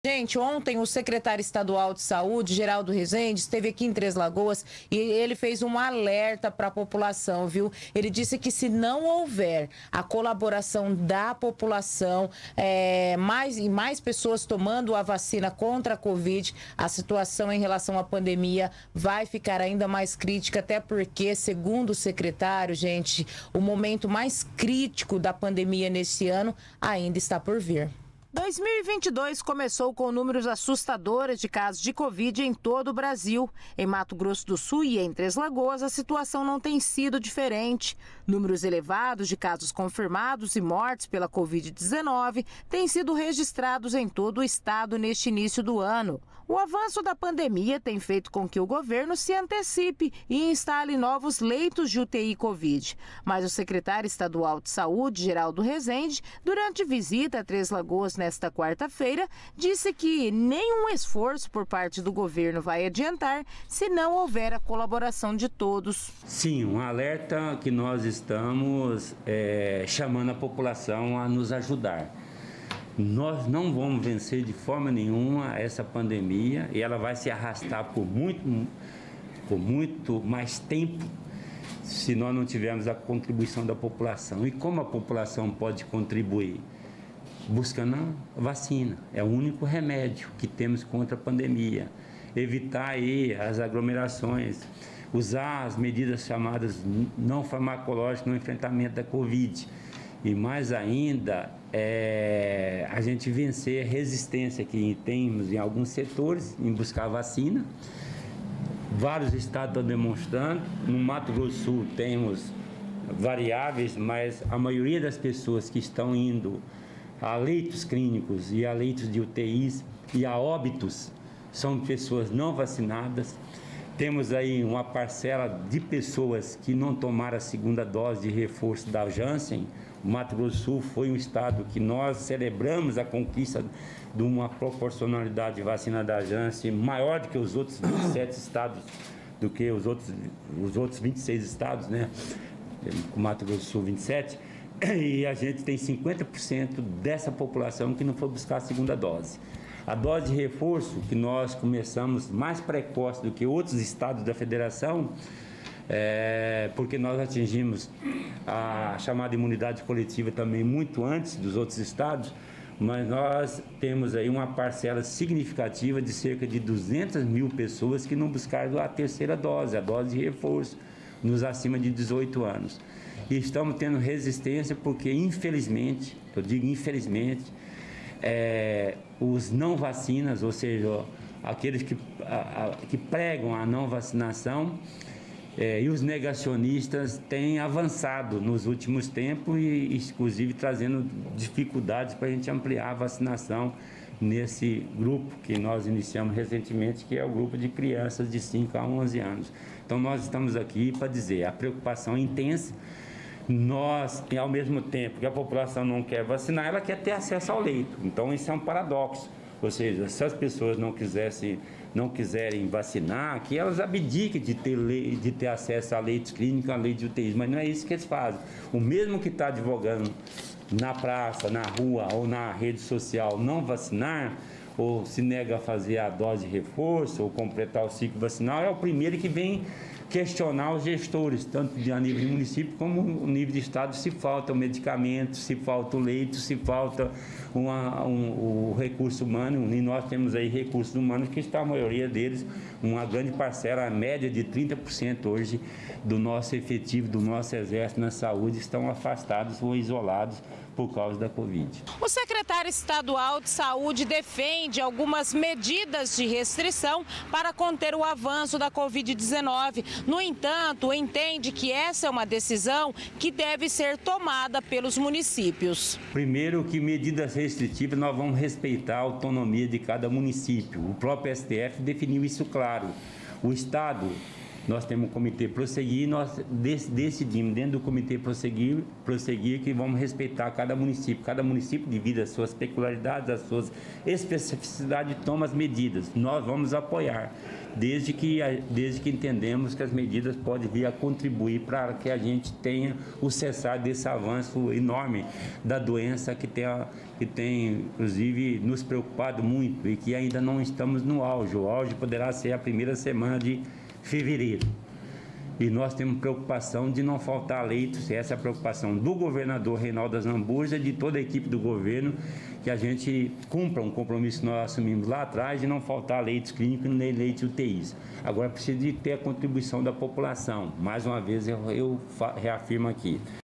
Gente, ontem o secretário estadual de saúde, Geraldo Rezende, esteve aqui em Três Lagoas e ele fez um alerta para a população, viu? Ele disse que se não houver a colaboração da população, mais pessoas tomando a vacina contra a Covid, a situação em relação à pandemia vai ficar ainda mais crítica, até porque, segundo o secretário, gente, o momento mais crítico da pandemia nesse ano ainda está por vir. 2022 começou com números assustadores de casos de Covid em todo o Brasil. Em Mato Grosso do Sul e em Três Lagoas, a situação não tem sido diferente. Números elevados de casos confirmados e mortes pela Covid-19 têm sido registrados em todo o estado neste início do ano. O avanço da pandemia tem feito com que o governo se antecipe e instale novos leitos de UTI Covid. Mas o secretário estadual de saúde, Geraldo Rezende, durante visita a Três Lagoas nesta quarta-feira, disse que nenhum esforço por parte do governo vai adiantar se não houver a colaboração de todos. Sim, um alerta que nós estamos chamando a população a nos ajudar. Nós não vamos vencer de forma nenhuma essa pandemia e ela vai se arrastar por muito mais tempo se nós não tivermos a contribuição da população. E como a população pode contribuir? Buscando a vacina. É o único remédio que temos contra a pandemia. Evitar aí as aglomerações, usar as medidas chamadas não farmacológicas no enfrentamento da Covid. E mais ainda, a gente vencer a resistência que temos em alguns setores em buscar a vacina. Vários estados estão demonstrando. No Mato Grosso do Sul temos variáveis, mas a maioria das pessoas que estão indo a leitos clínicos e a leitos de UTIs e a óbitos são pessoas não vacinadas. Temos aí uma parcela de pessoas que não tomaram a segunda dose de reforço da Janssen. O Mato Grosso do Sul foi um estado que nós celebramos a conquista de uma proporcionalidade de vacina da Janssen maior do que os outros 27 estados, do que os outros 26 estados, né? O Mato Grosso do Sul 27. E a gente tem 50% dessa população que não foi buscar a segunda dose. A dose de reforço, que nós começamos mais precoce do que outros estados da federação, porque nós atingimos a chamada imunidade coletiva também muito antes dos outros estados, mas nós temos aí uma parcela significativa de cerca de 200 mil pessoas que não buscaram a terceira dose, a dose de reforço, nos acima de 18 anos. E estamos tendo resistência porque, infelizmente, eu digo infelizmente, os não vacinas, ou seja, aqueles que pregam a não vacinação e os negacionistas têm avançado nos últimos tempos e, inclusive, trazendo dificuldades para a gente ampliar a vacinação nesse grupo que nós iniciamos recentemente, que é o grupo de crianças de 5 a 11 anos. Então, nós estamos aqui para dizer, a preocupação é intensa. Nós, ao mesmo tempo que a população não quer vacinar, ela quer ter acesso ao leito. Então, isso é um paradoxo. Ou seja, se as pessoas não quiserem vacinar, que elas abdiquem de ter acesso a leitos clínicos, a leitos de UTIs. Mas não é isso que eles fazem. O mesmo que está advogando na praça, na rua ou na rede social não vacinar, ou se nega a fazer a dose de reforço ou completar o ciclo vacinal, é o primeiro que vem questionar os gestores, tanto a nível de município como no nível de estado, se falta o medicamento, se falta o leito, se falta o recurso humano. E nós temos aí recursos humanos que está a maioria deles, uma grande parcela, a média de 30% hoje do nosso efetivo, do nosso exército na saúde, estão afastados ou isolados por causa da Covid. O secretário estadual de saúde defende algumas medidas de restrição para conter o avanço da Covid-19. No entanto, entende que essa é uma decisão que deve ser tomada pelos municípios. Primeiro, que medidas restritivas nós vamos respeitar a autonomia de cada município. O próprio STF definiu isso claro. O Estado, nós temos o Comitê Prosseguir e nós decidimos, dentro do Comitê Prosseguir que vamos respeitar cada município. Cada município, devido às suas peculiaridades, às suas especificidades, toma as medidas. Nós vamos apoiar. desde que entendemos que as medidas podem vir a contribuir para que a gente tenha o cessar desse avanço enorme da doença que tem, inclusive, nos preocupado muito e que ainda não estamos no auge. O auge poderá ser a primeira semana de fevereiro. E nós temos preocupação de não faltar leitos, essa é a preocupação do governador Reinaldo Azambuja, de toda a equipe do governo, que a gente cumpra um compromisso que nós assumimos lá atrás de não faltar leitos clínicos nem leitos UTIs. Agora precisa de ter a contribuição da população. Mais uma vez eu reafirmo aqui.